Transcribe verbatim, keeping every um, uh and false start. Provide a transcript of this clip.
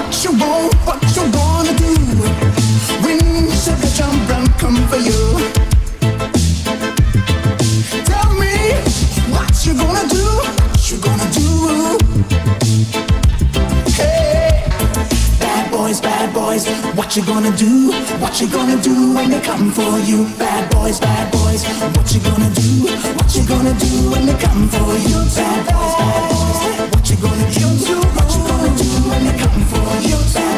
what you want, what you wanna do when sugar jump and come for you. Tell me what you gonna do, what you gonna do. Hey, bad boys, bad boys, what you gonna do, what you gonna do when they come for you. Bad boys, bad boys, what you gonna do, what you gonna do when they come for you. Bad boys, bad boys, what you gonna do, what you gonna do when they come for you.